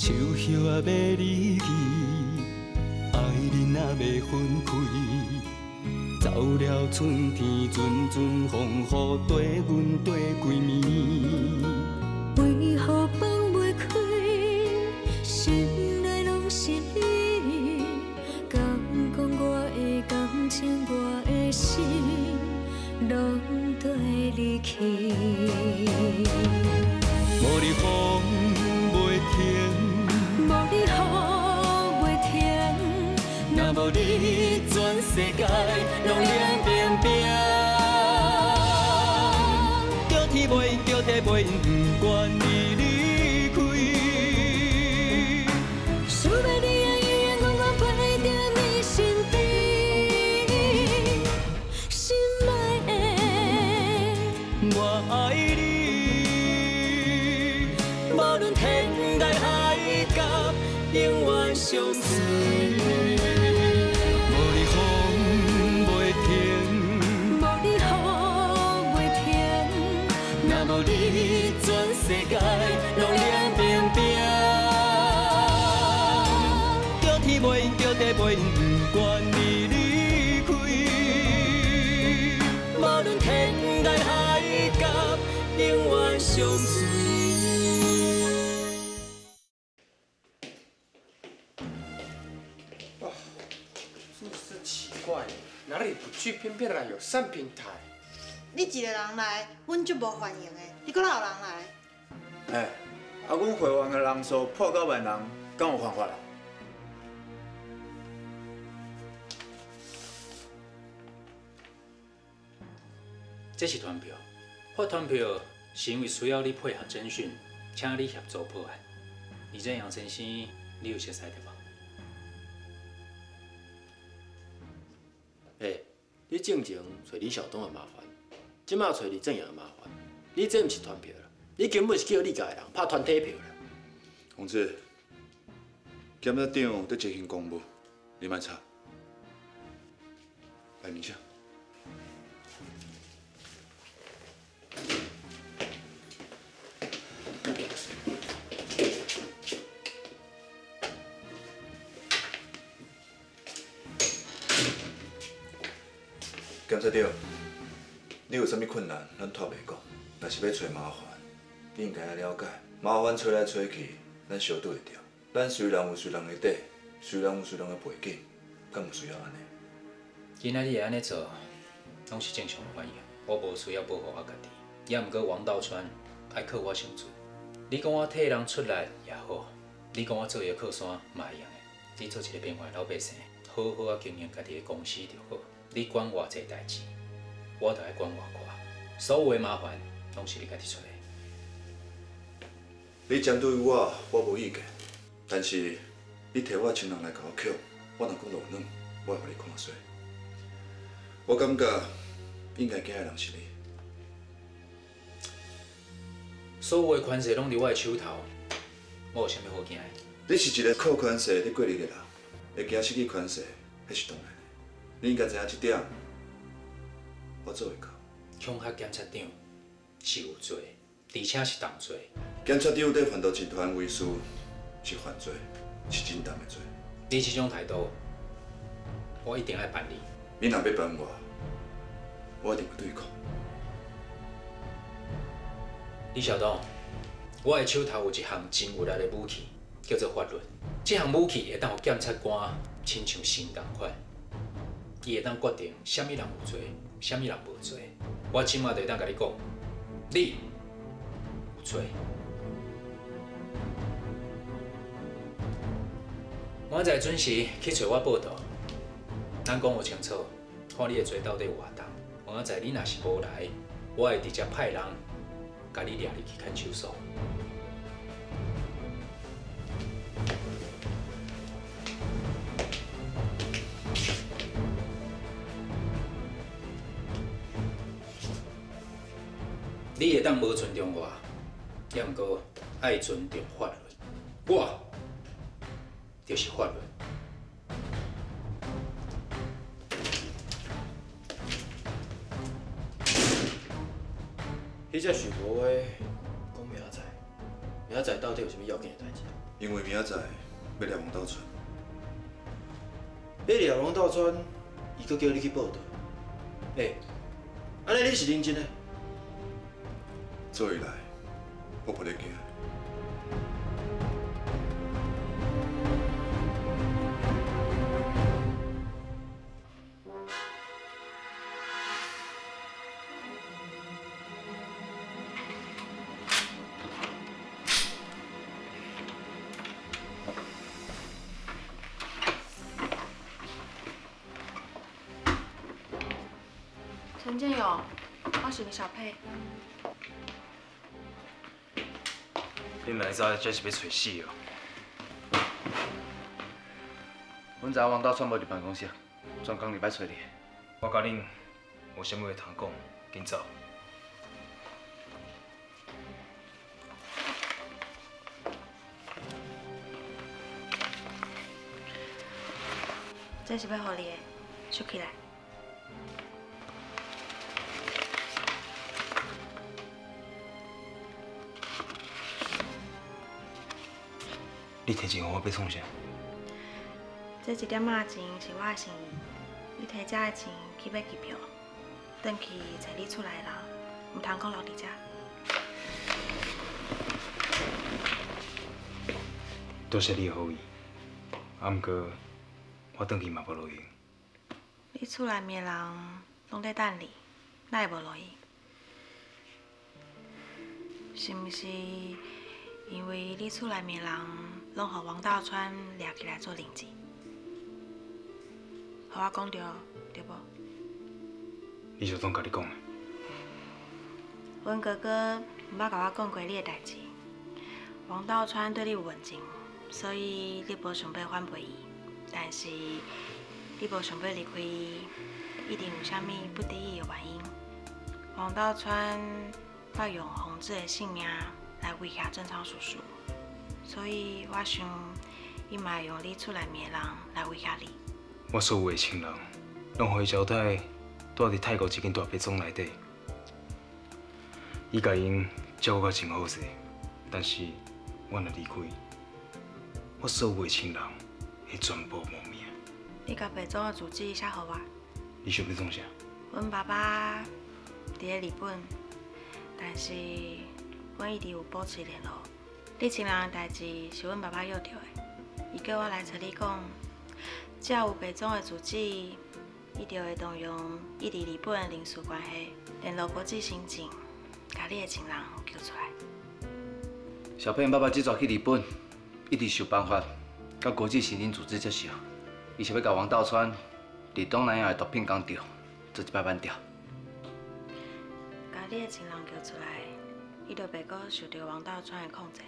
树叶啊要离去，爱人啊要分开。走了春天，阵阵风雨跟阮跟几暝。 为何放袂开？心内拢是你，敢讲我的感情，我的心，拢跟你去。 无你风袂停， 无你雨袂停， 若无你，全世界拢凉冰冰。叫天袂应，叫地袂应，不愿你离开。 想要你啊，依然远远陪在你身边，心爱的， 我爱你。无论天涯海角，永远相随。无你风袂停， 无你雨袂停， 若无你，全世界拢凉冰冰。叫天袂应，叫地袂应，不愿你离开。无论天涯海角，永远相随。 哪里不去，偏偏来有上平台。 你一个人来，阮就无欢迎的。你搁哪有人来？ 哎，啊，阮会员的人数破9万人，敢有犯法啊？ 这是团票，破团票是因为需要你配合侦讯，请你协助破案。而这杨先生，你有熟悉的吧？ 嘿，你正前找李晓东的麻烦，即马找李正阳的麻烦，你这毋是团票啦，你根本是叫你家的人拍团体票啦。 同志，检察长在执行公务，你莫吵。来名下。检察长，你有啥物困难，咱拖袂讲。若是要找麻烦，你应该要了解，麻烦找来找去，咱小对会着。咱虽然有虽然的底，虽然有虽然的背景，敢有需要安尼？ 今仔日会安尼做，拢是正常的反应。我无需要保护我家己，也毋过王道川爱靠我生存。你讲我替人出力也好，你讲我做嘢靠山嘛一样的。你做一个平凡老百姓，好好啊经营家己的公司就好。你管偌济代志，我就爱管偌寡。所有的麻烦，拢是你家己找的。 你针对我无意见，但是你摕我亲人来甲我捡，我若讲落软，我会互你看衰。我感觉应该惊的人是你。 所有的权势拢伫我的手头，我有啥物好惊的？ 你是一个靠权势咧过日的人，会惊失去权势，迄是当然的。你应该知影一点，我做会到。 恐吓检察长是有罪，而且是重罪。 检察长对贩毒集团为师是犯罪，是真重的罪。 你这种态度，我一定爱办你。 你若要办我，我一定会对抗。 李晓东，我的手头有一项真有力的武器，叫做法律。这项武器会当予检察官亲像神同款，伊会当决定什么人有罪，什么人无罪。我即马就会当甲你讲，你有罪。明仔载准时去找我报道，咱讲有清楚，看你的罪到底有偌重。明仔载你若是无来，我会直接派人甲你抓入去看守所。你会当无尊重我，也毋过爱尊重法律。我就是法律。 迄只许国威讲明仔载， 明仔载到底有啥物要紧的代志？ 因为明仔载要掠王道川。 要掠王道川，伊搁叫你去报道。安尼你是认真的？ 做以来，我不咧惊。 陈建勇，我是小佩。 你明仔载这是要找死哦！阮知影王道川无伫办公室，专工入来找你。我甲恁无啥物话通讲，紧走。 这是要互你的，收起来。 你摕钱互我要创啥？ 这1点仔钱是我的心意，你摕这个钱去买机票，转去找你厝内的人，唔通讲留伫这。 多谢你的好意，啊，毋过我转去嘛无路用。 你厝内面的人拢在等你，哪会无路用？是毋是因为你厝内面的人拢互王道川掠起来做零钱？互我讲对，对无？ 你就当甲你讲的。 阮哥哥毋捌甲我讲过你的代志。王道川对你有恩情，所以你无想要反背伊。但是你无想要离开伊，一定有啥物不得已的原因。王道川要用洪志的性命来威胁正昌叔叔，所以我想，伊嘛会用你厝内面的人来威胁你。 我所有的亲人，拢互伊交代，住伫泰国一间大别庄内底。伊甲因照顾甲真好势，但是我若离开，我所有的亲人会全部无命。 你甲白庄的住址写互我。 你想要创啥？ 阮爸爸伫咧日本，但是阮一直有保持联络。你亲人的代志是阮爸爸约着的，伊叫我来找你讲，只要有白庄的住址，伊就会动用伊伫日本的领事关系联络国际刑警，甲你的亲人救出来。 小佩爸爸即阵去日本，一直想办法，甲国际刑警组织接触，伊是要甲王道川伫东南亚的毒品港钓做一摆慢钓。 甲你的亲人救出来，伊就袂阁受到王道川的控制。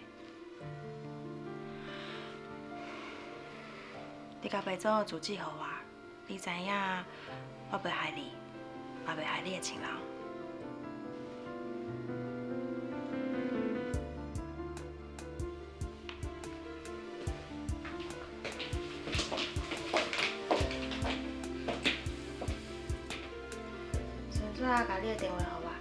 你甲白总的住址互我，你知影我袂害你，也袂害你的亲人。纯粹甲你的电话互我。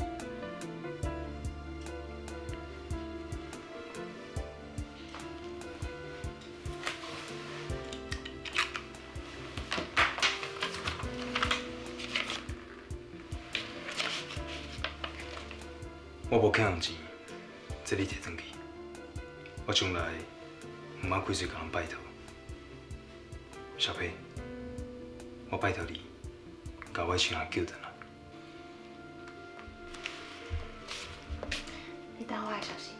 我无欠人钱，这你摕转去。我将来毋茫开嘴甲人拜托。小佩，我拜托你，甲我亲人救回来。 你等我的消息。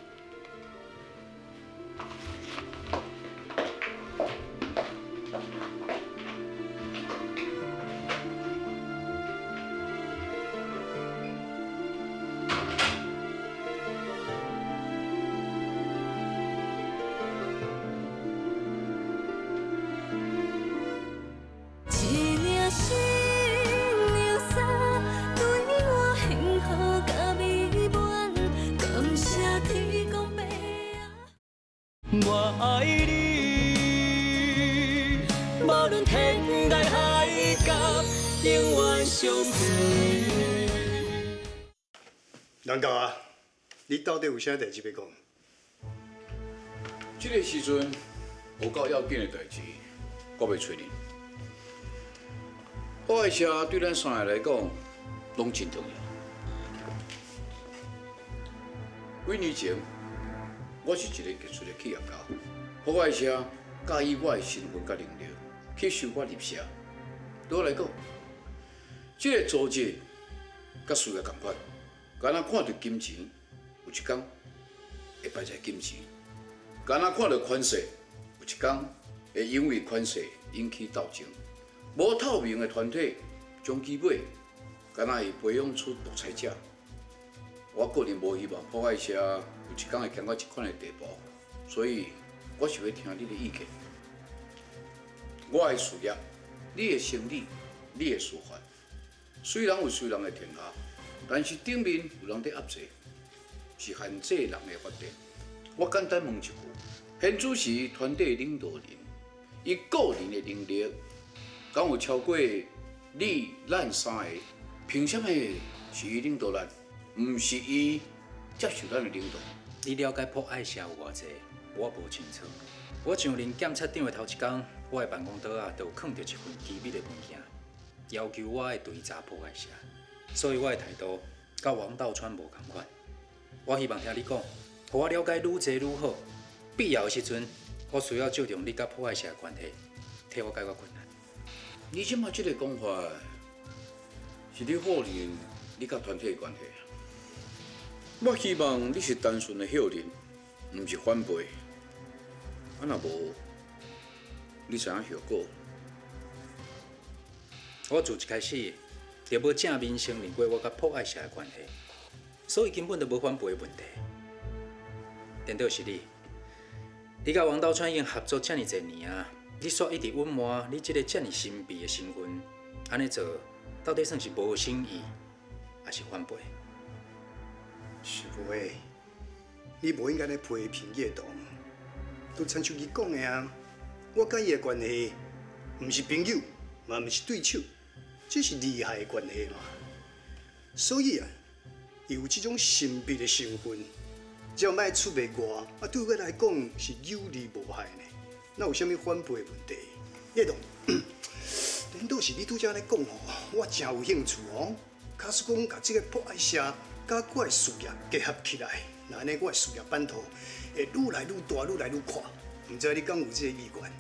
我爱你，无论天涯海角，永远相随。 人家啊，你到底有啥代志要讲？ 这个时阵有够要紧的代志，我要找恁。破坏车对咱三个来讲，拢真重要。几年前，我是一个杰出的企业家，破坏车介意我的身份甲能力，去收我入社。对我来讲，这个组织甲事业同款，敢若看到金钱，有一天会败在金钱；敢若看到款式，有一天会因为款式引起斗争。无透明的团体，终其尾，敢若会培养出独裁者。我个人无希望破坏车有一天会行到这款的地步，所以我想要听你的意见。我的事业，你的生理，你的司法，虽然有虽然的天下，但是顶面有人在压制，是限制人的发展。我简单问一句：现主是团队领导人，伊个人的能力，敢有超过你咱三个？凭什么是伊领导咱，毋是伊接受咱的领导？ 你了解破坏社有偌济，我无清楚。我上任检察长的头一天，我的办公桌啊，就有放着一份机密的文件，要求我的追查破坏社。所以我的态度甲王道川无同款。我希望听你讲，互我了解愈济愈好。必要的时阵，我需要借重你甲破坏社的关系，替我解决困难。 你即马即个讲法，是你否认你甲团体的关系？我希望你是单纯的孝认，毋是反背。啊，若无，你知影后果？ 我自一开始就无正面承认过我甲破坏社的关系，所以根本就无反背的问题。颠倒是你，你甲王道川已经合作遮尔侪年啊，你却一直隐瞒你这个遮尔神秘的身份，安尼做到底算是无诚意，还是反背？ 师傅诶，你无应该来批评叶董。都亲像伊讲的啊，我甲伊的关系，毋是朋友，嘛毋是对手，只是利害的关系嘛。所以啊，伊有这种神秘的身份，只要莫出卖我，啊，对我来讲是有利无害呢。哪有啥物反背的问题？叶董，难道是你拄则来讲哦？我真有兴趣哦。假使讲甲这个破坏社甲我的事业结合起来，那安尼我的事业版图会愈来愈大，愈来愈宽。唔知你敢有这个意愿？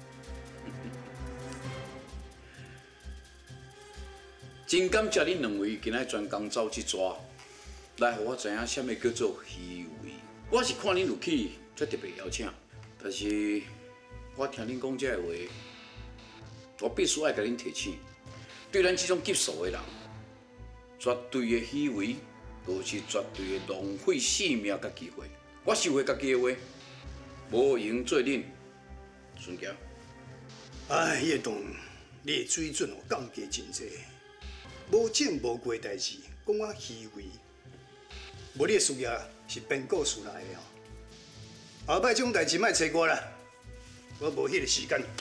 真感谢恁两位今仔专工走这抓，来互我知影什么叫做虚伪。我是看恁有去才特别邀请，但是我听恁讲这个话，我必须爱甲恁提醒，对咱这种级数的人，绝对的虚伪，就是绝对的浪费性命甲机会。我收回家己的话，无用做恁。孙强， 哎，叶董，你的水准哦降低真济，无证无过代志，讲我虚伪，无你的事业是编故事来的哦。后摆这种代志莫找我啦，我无迄个时间。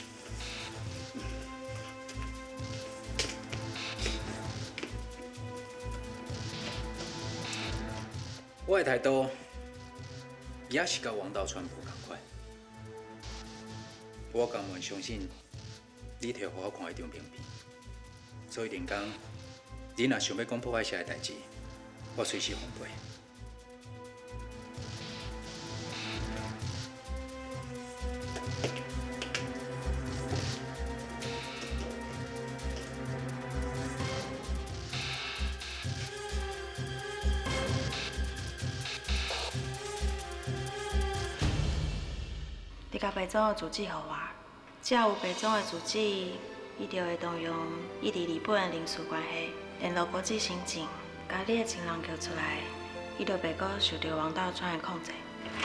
我的态度也是甲王道川无同款。我甘愿相信你摕互我看迄张名片，所以连讲你若想要讲破坏社的代志，我随时奉陪。 你甲白总的住址互我，只要有白总的住址，伊就会动用伊伫日本的领事关系联络国际刑警，把你的情人叫出来，伊就袂阁受到王道川的控制。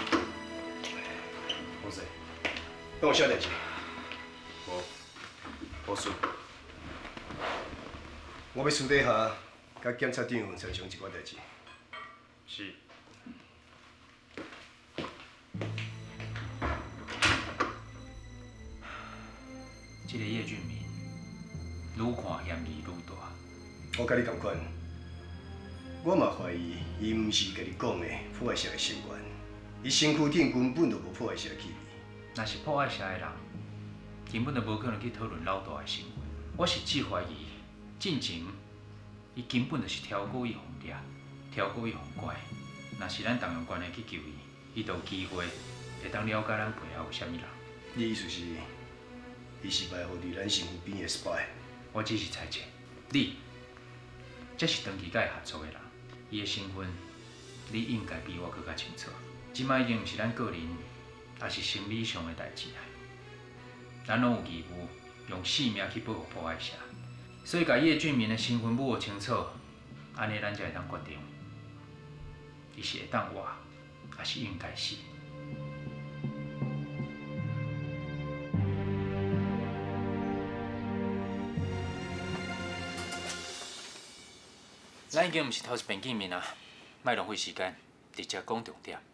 好势，讲有啥代志？无事。我要私底下甲检察长商量一寡代志。 是。 这个叶俊明，愈看嫌疑愈大。 我甲你同款，我嘛怀疑伊毋是甲你讲的破坏社的成员，伊身躯顶根本就无破坏社的气味。 若是破坏社的人，根本就无可能去讨论老大的身份。我是只怀疑，进前伊根本就是超过伊互掠，超过伊互拐。若是咱动用关系去救伊，伊就有机会会当了解咱背后有啥物人。 你意思是，伊是埋伏伫咱身躯边的 spy？ 我只是猜测，你这是长期甲伊合作的人，伊的身份你应该比我更加清楚。即摆已经毋是咱个人，也是生理上的代志啊。咱拢有义务用性命去保护破坏者，所以甲叶俊明的身份摸清楚，安尼咱才会当决定，伊是会当活，还是应该死。咱已经毋是头一遍见面啊，莫浪费时间，直接讲重点。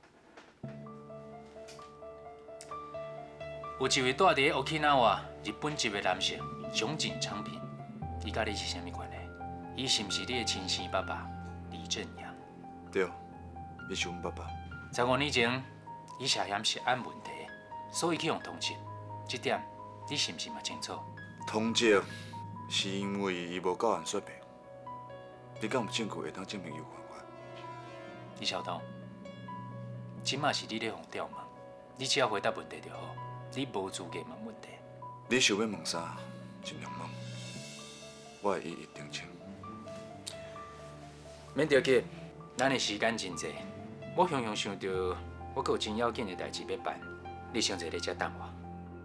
有一位住伫Okinawa日本籍的男性熊井昌平，伊甲你是啥物关系？伊是毋是你的亲生爸爸李正阳？ 对，伊是阮爸爸。 15年前，伊涉嫌涉案问题，所以去用通缉。这点你是毋是嘛清楚？ 通缉是因为伊无够案说明。你敢有证据会当证明伊有犯法？ 李晓东，即马是你咧互调问，你只要回答问题就好，你无资格问问题。 你想要问啥，尽量问，我会一一澄清。 免着急，咱的时间真济，我常常想到我阁有真要紧的代志要办，你先坐咧遮等我。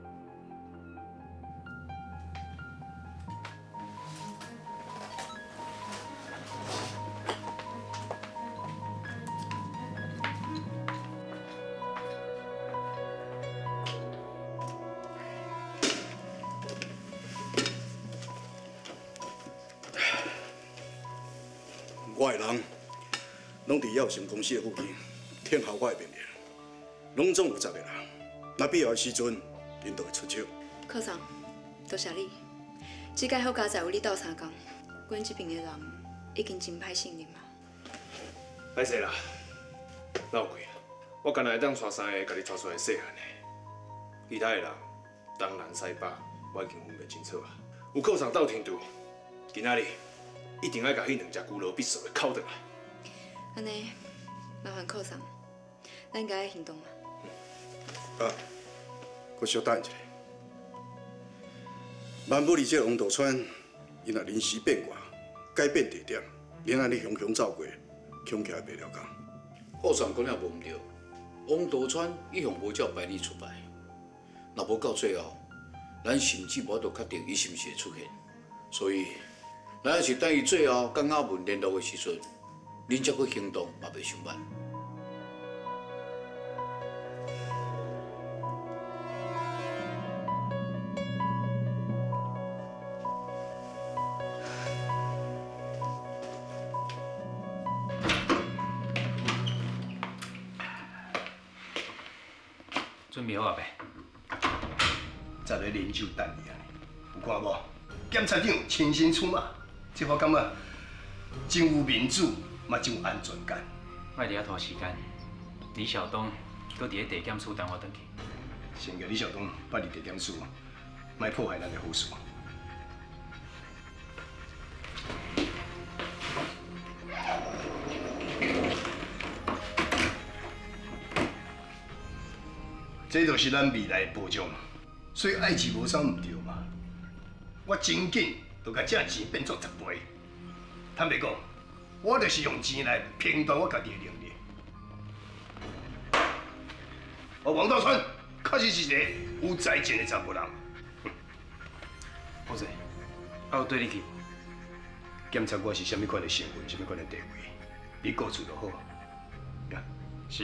我的人拢伫耀成公司的附近，听候我的命令，拢总有10个人。若必要的时阵，因就会出手。 科长，多谢你。即届好佳在有你斗相共，阮这边的人已经真歹信任啊。 歹势啦，闹亏啦！我干那会当带3个，甲你带出来细汉的，其他的人东南西北，我已经分袂清楚啊。有科长斗天度，今仔日一定要甲迄2只孤陋必手的敲倒来。 安尼，麻烦科长，咱该行动啊。 搁小等一下。万不利这王道川，伊若临时变卦，改变地点，连安尼雄雄走过，恐起来袂了工。 科长讲了无毋对，王道川一向无照牌理出牌，若无到最后，咱甚至无法度确定伊是毋是会出现。所以，咱还是等伊最后跟阿文联络的时阵，恁才去行动，嘛袂伤慢。 准备好啊未？ 在咧啉酒等你啊！有看无？检察长亲身出马，这我感觉真有民主，嘛真有安全感。 莫伫遐拖时间，李晓东搁伫咧地检署等我转去。 先叫李晓东捌伫地检署，莫破坏咱的好事。这就是咱未来的保障，所以爱钱无啥唔对嘛。我真紧就甲这钱变作10倍。坦白讲，我就是用钱来评断我家己的能力。王道川确实是一个有才情的查甫人。 好势， 有对你去。 检查我是啥物款的身份，啥物款的地位，你顾住就好。 是。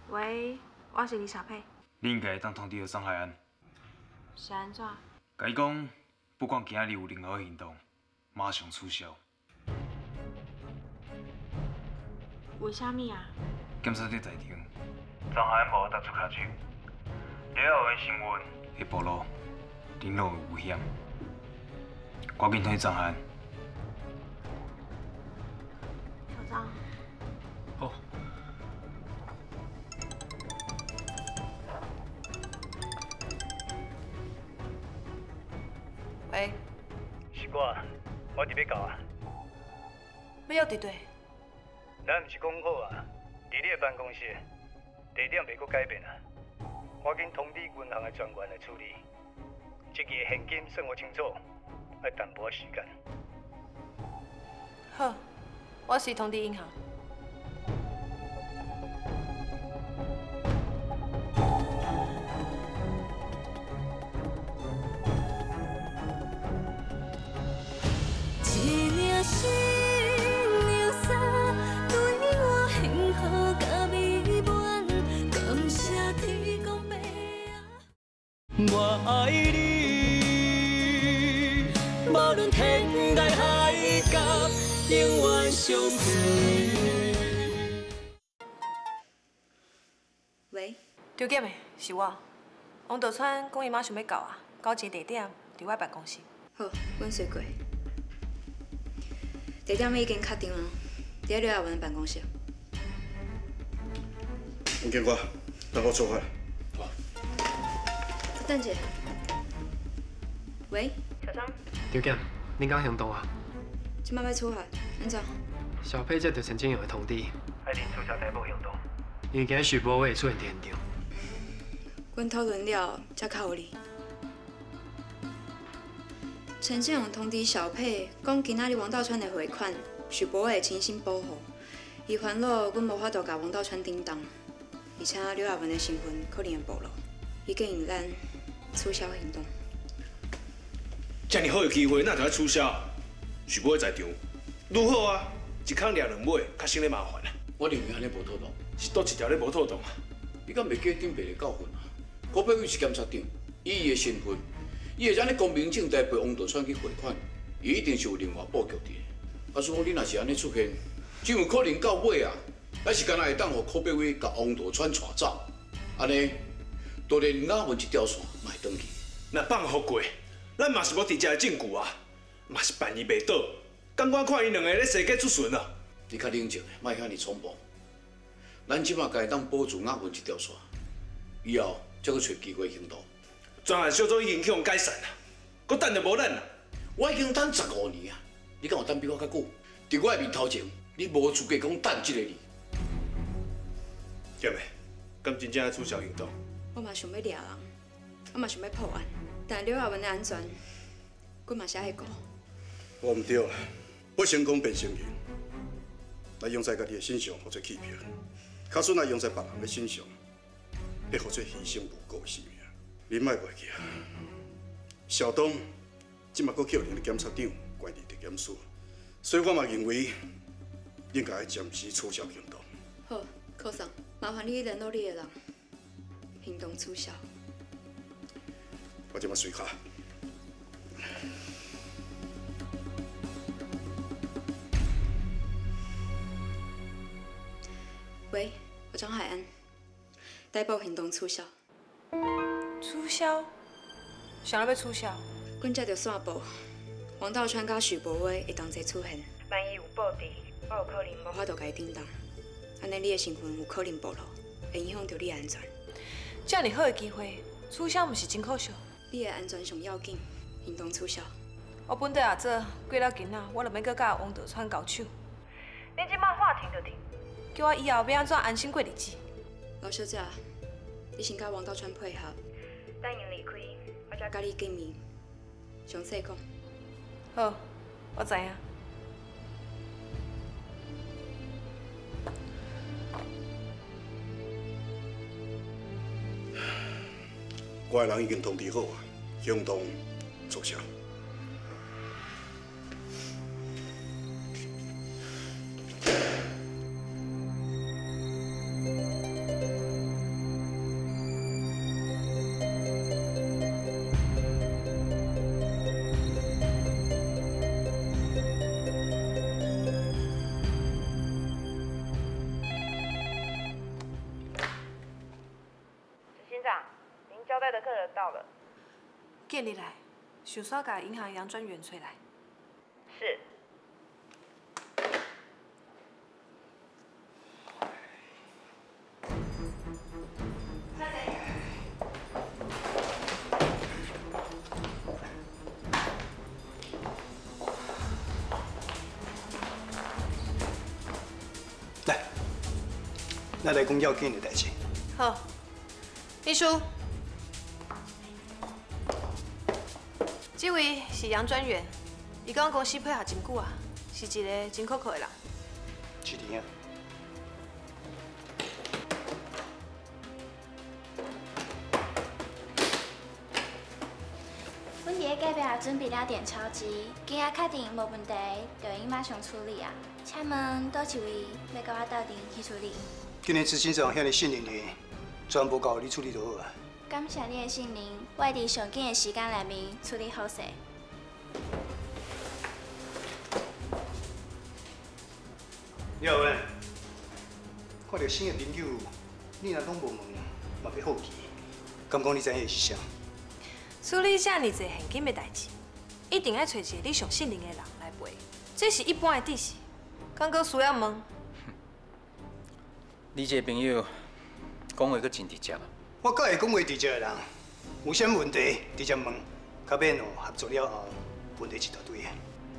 喂，我是李小佩。 你应该会当通知到张海安， 是安怎？ 甲伊讲，不管今仔日有任何行动，马上取消。 为虾米啊？ 检察队在场，张海安无法踏出脚手，了后的新闻会暴露，联络有危险，赶紧通知张海安。 小张。 好。 喂， 是我，我伫要到啊。 要约伫对？ 咱毋是讲好啊，伫你的办公室，地点袂阁改变啊。我紧通知银行的专员来处理，这期的现金算我清楚，要淡薄时间。 好，我是通知银行。 我爱你，无论天涯海角，永远相随。 喂， 丢检的是我。王道川讲伊马想要到啊，到一个地点，伫我办公室。 好，阮随过。地点已经确定了，伫刘亚文的办公室。 吴警官，等我出发。 等者。喂， 小张。刘检，恁敢行动啊？ 即摆要出发，安怎？ 小佩接到陈建勇的通知， 爱恁促销逮捕行动。 因为今日徐波伟出现伫现场。 阮讨论了，才靠你。陈建勇通知小佩，讲今仔日王道川的汇款，徐博伟亲身保护。伊烦恼阮无法度甲王道川顶动，而且刘亚文的身份可能会暴露，伊建议咱取消行动。 遮尔好的机会，哪就要取消？徐博伟在场，愈好啊！一空掠两尾，较省咧麻烦啊。 我认为安尼无妥当， 是倒一条咧无妥当啊？ 你敢袂记顶白的教训啊？郭佩伟是检察长，以伊的身份，伊会安尼光明正大陪王道川去汇款，伊一定是有另外布局伫。啊，所以你若是安尼出现，只有可能到尾啊，还是干那会当互郭佩伟甲王道川带走，安尼，就连押文一条线嘛会转去。 若放互过，咱嘛是无直接的证据啊，嘛是办伊袂倒。监官看因两个咧设计出巡啊！ 你较冷静，莫遐尼匆忙。咱即马该当保住押文一条线，以后才去找机会行动。 专案小组已经去互解散啦，搁等就无咱啦。 我已经等15年啊，你敢有等比我较久？伫我的面头前，你无资格讲等这个字。 姐妹，敢真正要取消行动？ 我嘛想要抓人，我嘛想要破案，但刘亚文的安全，阮嘛是爱顾。 我唔对啦，要成功变成功，来用在家己的身上或者欺骗，卡笋来用在别人的身上，要或者牺牲无辜的性命。你莫袂记啊，小东即马阁叫人的检察长关伫地检署，所以我嘛认为应该暂时取消行动。 好，科长，麻烦你联络你的人，行动取消。 我即马随卡。 喂，我张海安，逮捕行动取消。 取消？想要取消？ 阮接到线报，王道川甲徐博伟会同齐出现。万一有报伫，我有可能无法度甲伊顶动，安尼你的身份有可能暴露，会影响到你的安全。 这样好的机会，取消毋是真可惜。 你的安全上要紧，行动取消。 我本地也做，过了今仔，我就免搁甲王道川交手。你即摆话停就停，叫我以后要安怎安心过日子？ 老小姐，你先甲王道川配合，等因离开，我才甲你见面，详细讲。 好，我知影。 我的人已经通知好啊，行动取消。 位的客人到了。叫你来，想煞把银行杨专员催来。是。 咱来讲要紧的代志。 好，秘书，这位是杨专员，伊跟公司配合真久啊，是一个真可靠的人。 是的啊。 阮伫隔壁也准备了点钞机，今仔确定无问题，就应马上处理啊。请问倒一位要甲我斗阵去处理？ 今年执行长遐尼信任你，全部交你处理就好啊。 感谢你的信任，我会伫上紧的时间内面处理好势。 廖文，看到新的朋友，你若拢无问，嘛要好奇，敢讲你知影是啥？ 处理遮尔侪现金的代志，一定要找一个你上信任的人来陪，这是一般的底线。敢阁需要问？ 你这个朋友讲话阁真直接啊！ 我敢会讲话直接的人，有啥问题直接问，较免合作了后问题一大堆。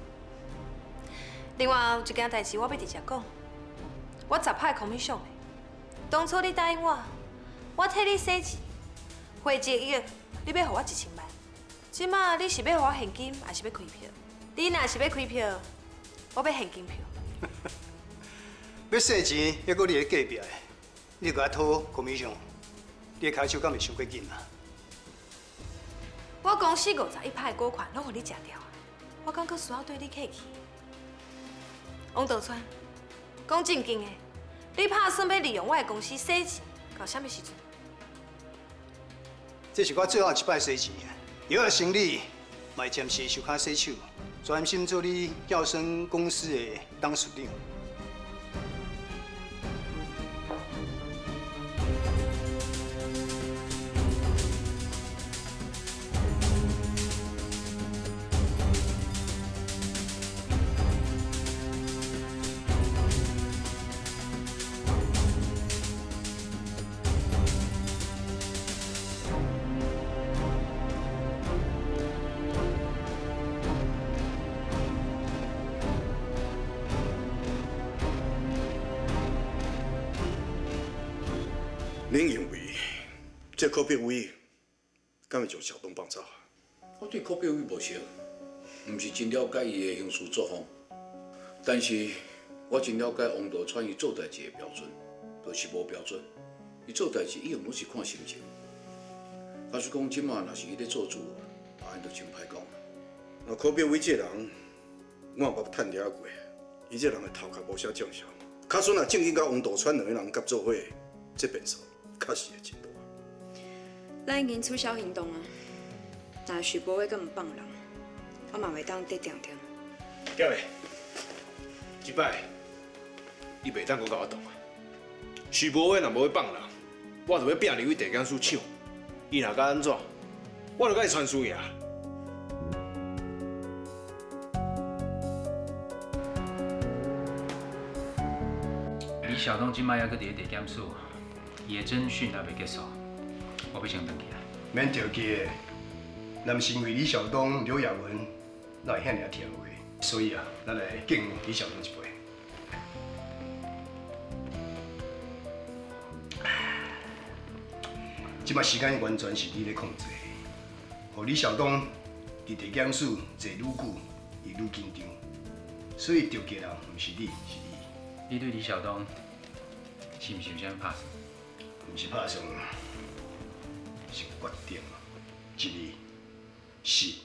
另外有一件代志我要直接讲，我10派空米上的。当初你答应我，我替你洗钱，汇1亿，你要给我1000万。即马你是要给我现金，还是要开票？你若是要开票，我要现金票。 要洗钱，还阁你咧隔壁的，你甲我讨公米上，你的开手敢袂伤过紧啊？ 我公司51派股权拢互你食掉啊！我敢阁需要对你客气？王道川，讲正经的，你打算要利用我的公司洗钱，到什么时阵？ 这是我最后一摆洗钱，以后生意嘛会暂时收卡洗手，专心做你耀生公司的董事长。 恁认为这柯碧伟敢会将小东帮走？ 我对柯碧伟无熟，唔是真了解伊的行事作风，但是我真了解王道川伊做代志的标准，就是无标准。伊做代志以后拢是看心情。假使讲即马若是伊咧做主，安就真歹讲。 那柯碧伟这人，我也捌探了过，伊这人的头壳无啥正常。假使若正经甲王道川两个人合作伙，这变数确实会真大。 咱已经取消行动啊！若许博伟阁唔放人，我嘛袂当得定定。 嘉伟，一摆你袂当阁甲我动啊！许博伟若无要放人，我就要拼入去地检署抢。伊若甲安怎，我就甲伊传输赢。 李晓东今摆还阁伫咧地检署，伊的侦讯还未结束，我要先回去啊。 免着急的，咱是因为李晓东、刘亚文，哪会遐尔听话？所以啊，咱来敬李晓东一杯。即摆时间完全是你咧控制，互李晓东伫地检署坐愈久，伊愈紧张，所以着急人毋是你，是伊。 你对李晓东是毋是有啥拍算？ 毋是拍算，是决定，一字是。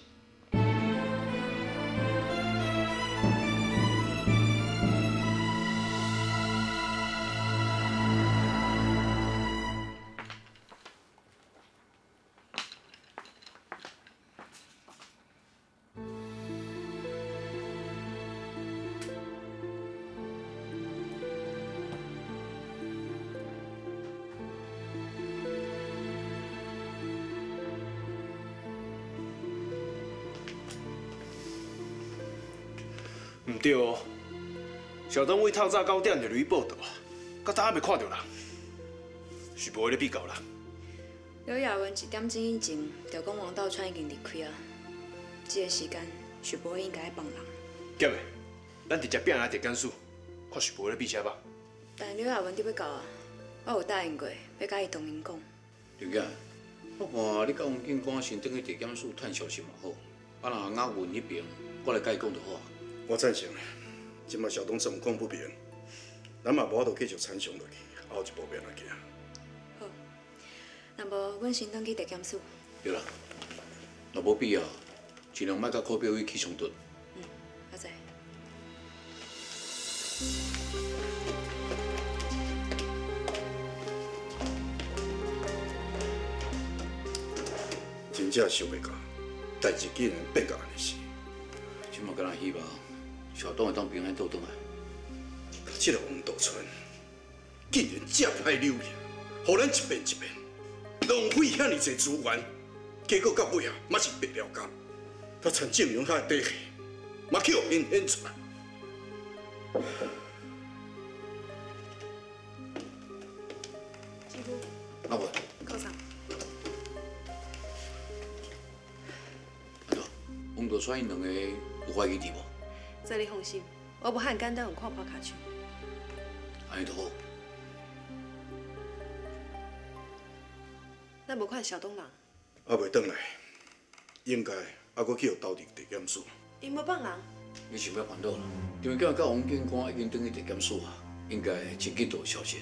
唔对哦，小东为透早9点就入去报道，到昨暗未看到人，徐博伟咧比较啦。 刘亚文1点钟以前就讲王道川已经离开啊，这个时间徐博伟应该在帮人。 减的，咱直接拼来地检署，看徐博伟咧比啥吧。 但刘亚文伫要到啊，我有答应过要甲伊同面讲。 刘姐，我看你甲王警官先转去地检署探消息嘛好，啊若押文迄边，我来甲伊讲就好。 我赞成。即马小东状况不明，咱嘛无法度继续参详落去，后一步变来行。 好，那无阮先转去地检署。 对啦，若无必要，尽量莫甲柯标宇起冲突。 我知。 真正想袂到，代志竟然变到安尼死。 即马敢若希望小东会当平安倒转来。 这个王道川竟然这歹扭命，互咱一遍一遍浪费遐尼侪资源，结果到尾啊，嘛是白了工。他曾证明他的底气，嘛去互因显出来。 师傅， 阿文， 扣上。 王道川因两个有怀疑你无？ 这你放心，我无很简单用看破卡手。 安尼就好。 咱无看小东人， 还袂转来，应该还阁去互斗阵地检署。 因要放人。 你想要烦恼啦？因为今日甲王警官已经转去地检署啊，应该真紧就有消息。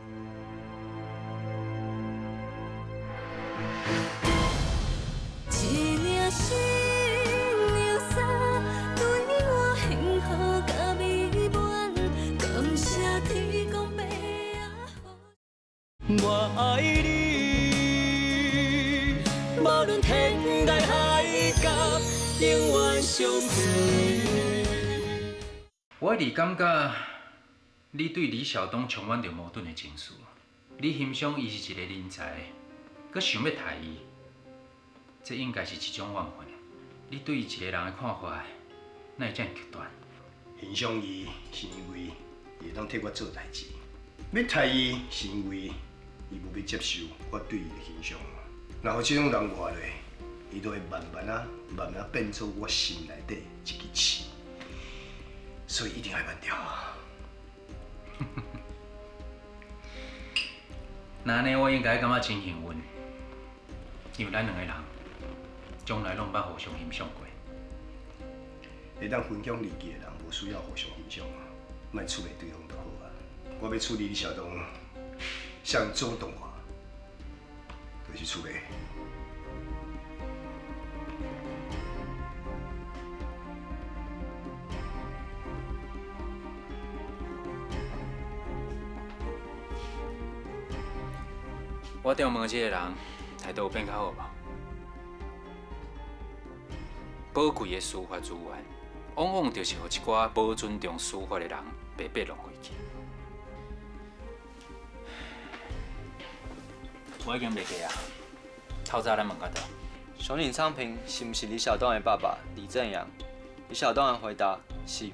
一领新娘衫，对我幸福甲美满，感谢天公伯仔。我爱你，无论天涯海角，永远相随。 我一直感觉你对李晓东充满着矛盾的情绪。你欣赏伊是一个人才，佮想要杀伊，这应该是一种怨愤。你对一个人的看法，哪会这样极端？ 欣赏伊是因为伊会当替我做代志，要杀伊是因为伊无要接受我对伊的欣赏。然后这种人活落，伊都会慢慢变做我心内底一支刺，所以一定要慢掉。 那安尼我应该感觉真幸运，因为咱两个人从来拢捌互相欣赏过。 会当分享利益的人，无需要互相欣赏啊，莫处理对方就好啊。我要处理李晓东，向周东华，就去处理。 我调问这个人态度有变较好无？宝贵的司法资源，往往就是互一寡无尊重司法的人白白浪费去。我已经袂记啊，透早咱问到倒。 熊岭昌平是不是李晓东的爸爸李正阳？李晓东的回答是。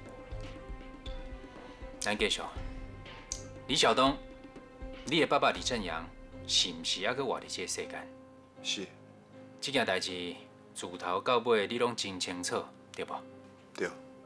咱继续。李晓东，你的爸爸李正阳是毋是还阁活伫这个世间？ 是。 这件代志自头到尾你拢真清楚，对无？ 对。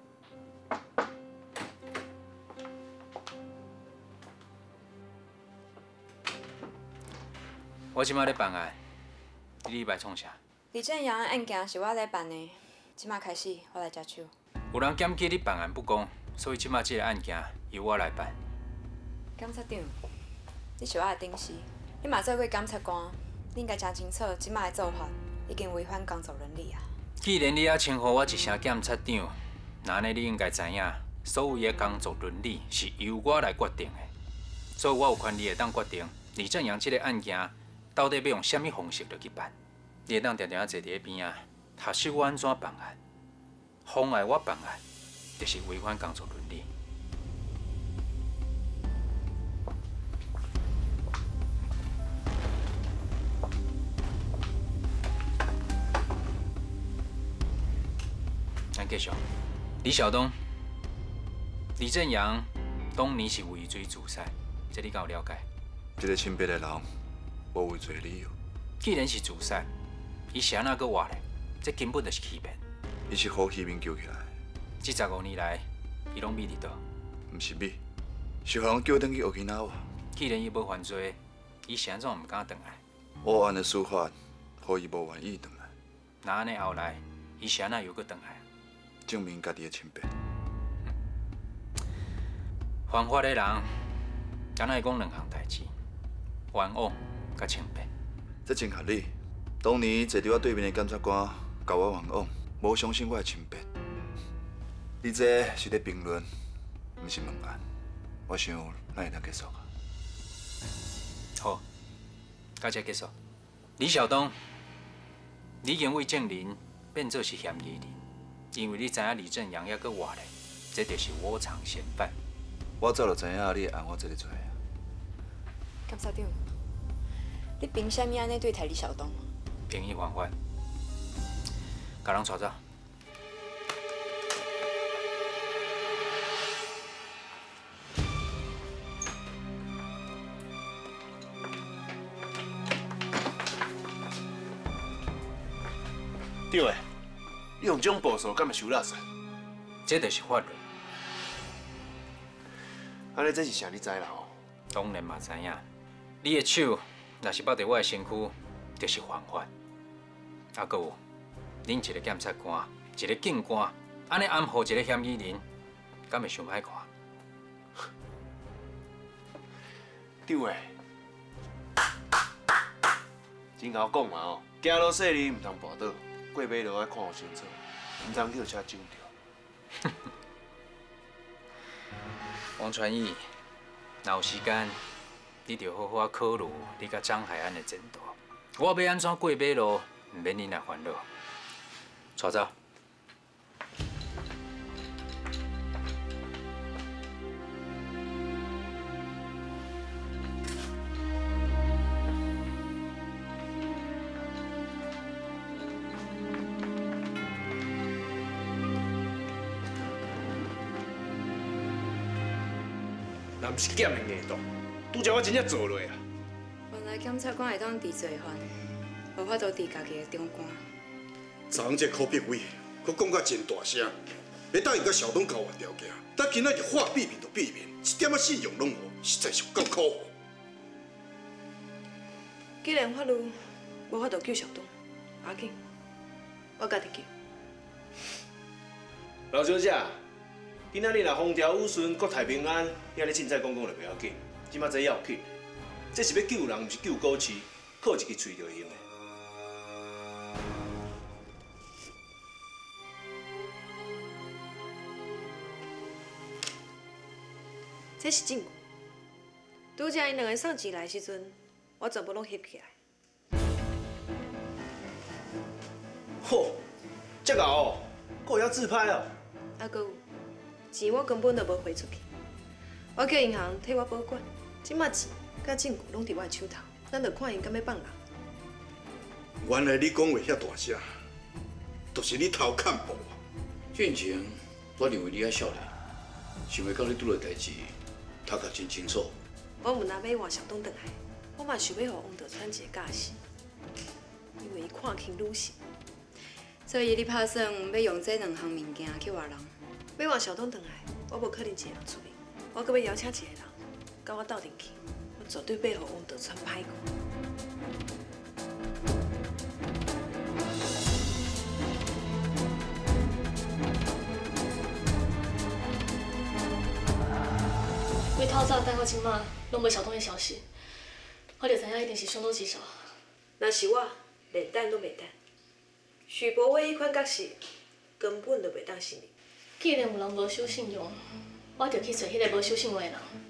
我即摆咧办案，你礼拜创啥？ 李正阳的案件是我来办的，即马开始我来接手。 有人检举你办案不公，所以即摆这个案件由我来办。 检察长，你是我的顶司，你嘛做过检察官，你应该真清楚即摆的做法已经违反工作伦理啊。 既然你也称呼我一声检察长，那安尼你应该知影，所有的工作伦理是由我来决定的，所以我有权利会当决定李正阳这个案件到底要用什么方式落去办。你会当定定坐伫咧边啊，学习我安怎办案，妨碍我办案，就是违反工作伦理。咱继续，李晓东， 李正阳当年是畏罪自杀，这你敢有了解？ 一个清白的人，无畏罪理由。 既然是自杀，伊是安那搁活咧？这根本就是欺骗。 伊是好戏面救起来。 这15年来，伊拢秘伫倒？ 毋是秘，是互人叫转去奥基纳瓦。 既然伊无犯罪，伊是安怎毋敢转来？ 乌案的司法，互伊无愿意转来。 那安尼后来，伊是安那又搁转来？ 证明家己的清白。 犯法的人，敢若会讲2项代志：冤枉甲清白。 这真合理。当年坐伫我对面的检察官教我冤枉，无相信我的清白。你这是咧评论，毋是问案。我想咱会当结束啊。 好，到这结束。李晓东，你已经为证人变做是嫌疑人，因为你知影李正阳还搁活咧，这就是窝藏嫌犯。 我早就知影你会按我这个做啊。 检察长，你凭啥物安尼对待李晓东？ 凭伊犯法，甲人带走。 对的，你用这种步数，敢会收垃圾？ 这就是法律。 安尼这是啥？你知啦吼？ 当然嘛知影，你的手若是握在我的身躯，就是犯法。啊，搁有，恁一个检察官，一个警官，安尼安抚一个嫌疑人，敢会伤歹看？ 对的，真甲我讲嘛哦，行路细哩唔通跋倒。过马路要看好清楚，唔通叫车撞着。 王传义，若有时间，你着好好考虑你甲张海安的前途。我要安怎过马路，唔免恁来烦恼。带走。 那毋是检的硬度，拄则我真正做落啊！ 原来检察官会当治罪犯，无法度治家己的长官。 昨昏这柯碧辉，佮讲甲真大声，要答应甲小东交换条件，但今仔日话闭面就闭面，一点仔信用拢无，实在是够可恶。 既然法律无法度救小东，阿紧，我家己救。 老小姐，今仔日若风调雨顺、国泰平安，遐咧凊彩讲就袂要紧。即马这要紧，这是要救人，毋是救古市，靠一支喙就行的。 这是证据。拄则因2个送钱来的时阵，我全部拢翕起来。 吼，这个哦，还会晓自拍哦。 啊，搁有钱我根本就无汇出去，我叫银行替我保管。即马钱甲证据拢伫我的手头，咱着看因敢要放人。 原来你讲话遐大声，就是你偷看步啊！ 进前，我认为你还少年，想袂到你拄着代志，读得真清楚。 我有拿要换小东回来，我嘛想要互王德川一个教训，因为伊看轻女性。 所以你打算要用这2项物件去换人？ 要换小东回来，我无可能一个人处理，我阁要邀请一个人，甲我斗阵去，我绝对要互王德川歹过。 为透早等我即马拢无小东的消息，我就知影一定是凶多吉少。 若是我，连等都袂等。许博伟迄款角色根本就袂当信任。 既然有人无守信用，我就去找迄个无守信用的人。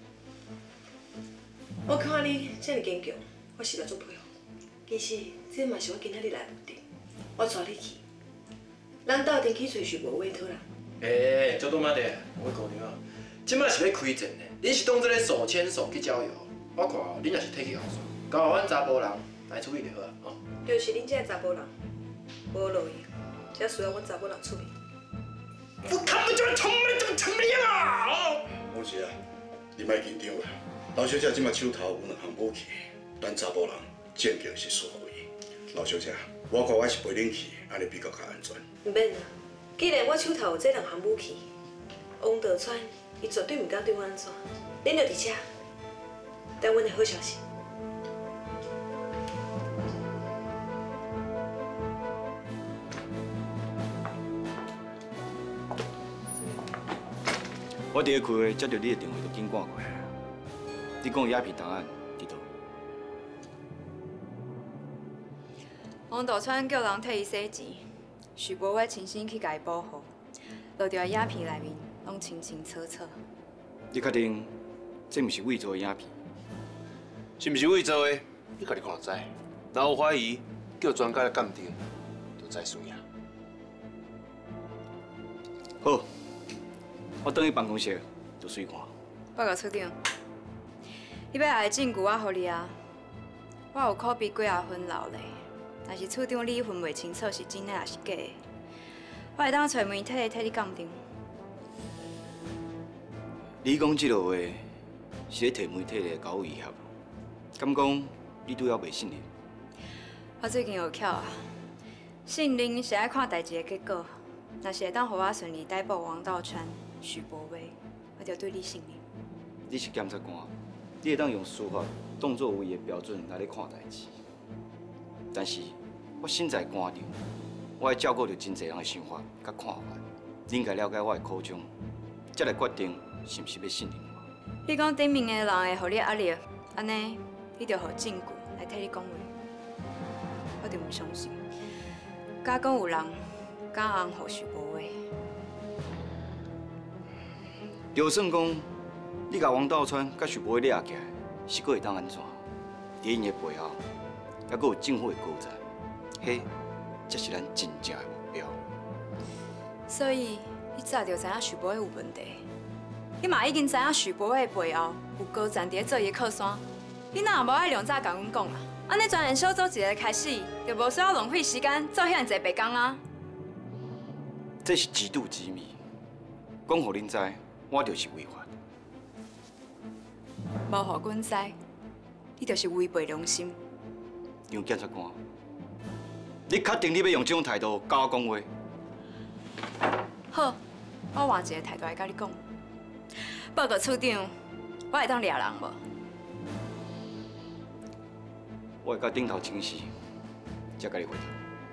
我看你这么坚强，我实在足佩服。其实这嘛是我今仔日来的目的。我带你去，咱斗阵去找许博伟讨人。 小东妈的，我讲你啊，即摆是要开战的，你是当做咧手牵手去郊游，我看你若是退去后山，交互阮查甫人来处理就好啊，吼。 就是恁这查甫人无路用，才需要阮查某人出面。 我看不出从你怎么成样啊！王师啊，你莫紧张啦。老小姐即马手头有2项武器，咱查甫人剑桥是适合伊。老小姐，我看我是陪恁去，安尼比较较安全。 唔免啦，既然我手头有这2项武器，王道川伊绝对唔敢对我安怎。恁就伫遮，等阮的好消息。 我伫个开会接到你的电话，就紧赶过来。你讲鸦片档案伫倒？ 王道川叫人替伊洗钱，许博伟亲身去甲伊保护，落着鸦片内面拢清清楚楚。 你确定这毋是伪造的鸦片？ 是毋是伪造的？你家己看就知。若有怀疑，叫专家来鉴定，就知输赢。 好。 我等去办公室，就随看。 报告处长，你要来证据我互你啊！我有可比几啊份留咧，若是处长你分袂清楚是真的还是假的，我会当找媒体替你鉴定。 你讲这落话，是咧替媒体来搞威胁，敢讲你拄要袂信任？ 我最近有巧啊，信任是爱看代志的结果，若是会当互我顺利逮捕王道川。 许博伟，我就对你信任。 你是检察官，你会当用司法当作唯一的标准来咧看代志。但是我身在官场，我要照顾着真侪人的想法甲看法。你应该了解我的苦衷，才来决定是毋是要信任我。 你讲顶面的人会互你压力，安尼你就互证据来替你讲话。我就唔相信，假讲有人敢红互许博伟。 就算讲你甲王道川甲许博伟抓起来，是佫会当安怎？伫因的背后，还佫有政府的高层，迄才是咱真正的目标。 所以你早就知影许博伟有问题，你嘛已经知影许博伟背后有高层伫咧做伊的靠山，你哪无爱两早甲阮讲啊？安尼专案小组一个开始，就无需要浪费时间做遐济白工啊！ 这是极度机密，讲互恁知。 我就是违法， 无互阮知，你就是违背良心。 杨检察官，你确定你要用这种态度甲我讲话？ 好，我换一个态度来甲你讲。报告处长，我会当抓人无？ 我会甲顶头请示，才甲你回答。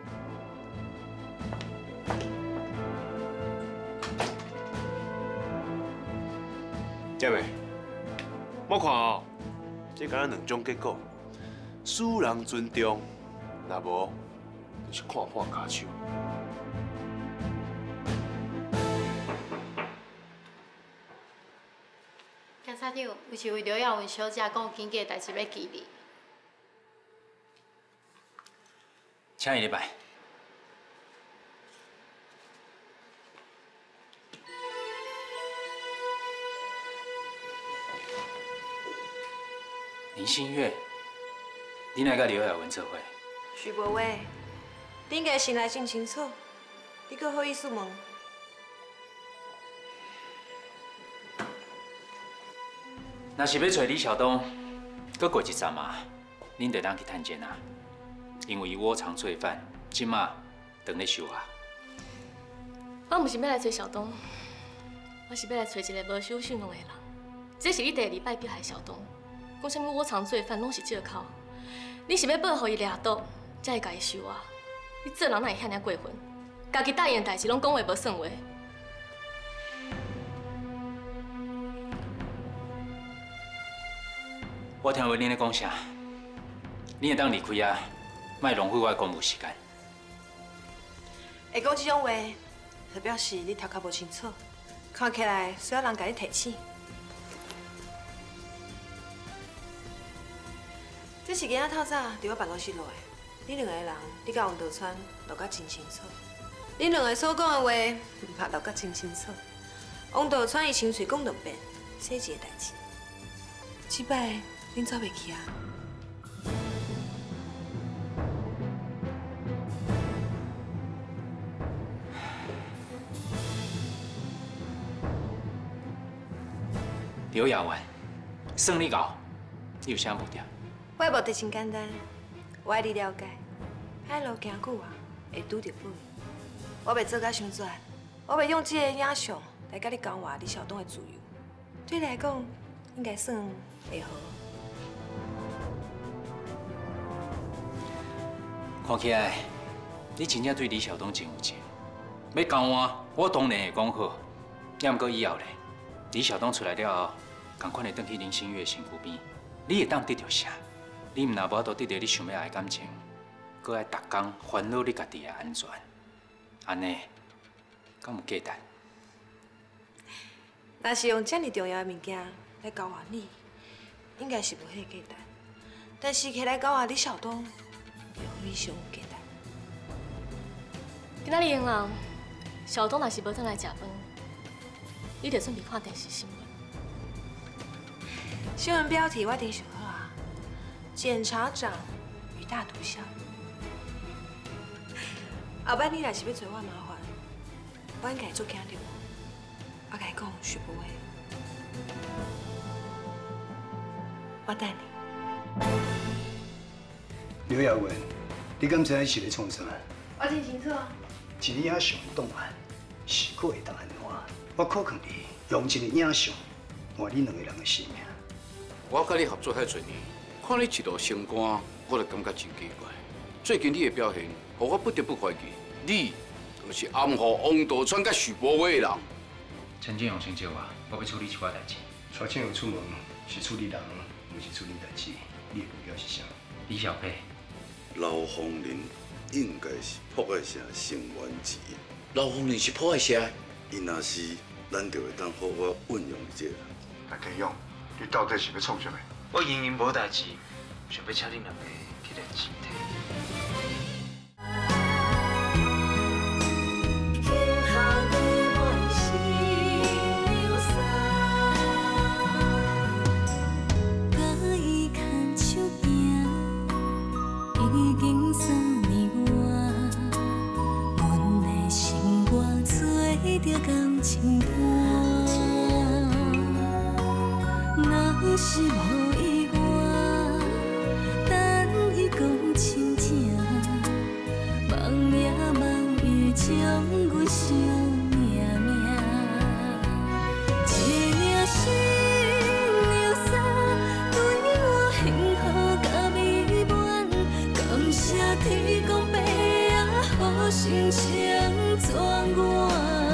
姐妹，我看哦，这敢若2种结果：使人尊重，若无就是看破假手。 检察长，为是为着要阮小姐讲紧急的代志要记你。 请你礼拜。 林心月，你哪甲刘雅文做伙？ 许博伟，你应该先来真清楚，你阁好意思问？ 若是要找李晓东，阁过一站嘛，恁得当去探监啊，因为伊窝藏罪犯，即马等咧收押。 我唔是要来找小东，我是要来找一个无守信用的人。这是你第2摆逼害小东。 讲什么窝藏罪犯拢是借口，你是要保护伊掠毒，才会甲伊收押。你做人哪会遐尔过分？家己答应的代志拢讲话无算话。 我听闻恁咧讲啥？恁会当离开啊？莫浪费我的公务时间。 会讲这种话，就表示你头壳无清楚，看起来需要人甲你提醒。 这是今仔透早伫我办公室落的，恁2个人，你甲王道川录甲真清楚。恁2个所讲的话，嘛录甲真清楚。王道川伊清脆讲2遍，洗钱的代志。这摆恁走袂去啊？ 刘亚文，算你搞，你有啥目的？ 我的目的真简单，我爱你了解，海路行久啊，会拄着本。我袂做甲伤绝，我袂用这个影像来甲你讲话李晓东的自由。对你来讲，应该算会好。 看起来，你真正对李晓东真有情。要交换，我当然会讲好。也毋过以后咧，李晓东出来了后，同款会转去林心月身躯边，你会当得到啥？你毋若无法度得到你想要的感情，搁爱逐工烦恼你家己的安全，安尼，敢有价值？ 若是用这么重要的物件来交换你，应该是无迄个价值。但是起来交换李晓东，就非常有价值。 今仔日用人，小东若是无转来食饭，你得准备看电视新闻。 新闻标题我定想好啊，检察长与大毒枭。后摆你若是要找我麻烦，我应该会做惊着。我甲你讲，徐博伟，我等你。 刘亚文，你敢知影是咧创啥？ 我真清楚啊。 一个影像档案，是可会当安怎？我可劝你用一个影像换你两个人的性命。 我甲你合作遐侪年，看你一路升官，我就感觉真奇怪。最近你的表现，让我不得不怀疑，你就是暗号王道川甲徐博伟的人。 陈建勇先借我要处理一寡代志。 蔡建勇出门是处理人，不是处理代志。你的目标是啥？ 李小佩。 刘凤林应该是破坏社成员之一。 刘凤林是破坏社？ 伊若是，咱就会当好好运用伊这个。 陈建勇，你到底是要创啥物？ 我闲闲无代志，想要请恁两个去练身体。 着感情伴，若是无意外，等伊讲真正，梦也梦伊将阮伤命命。一领心流洒，对我幸福甲美满，感谢天公伯啊，好心情转换。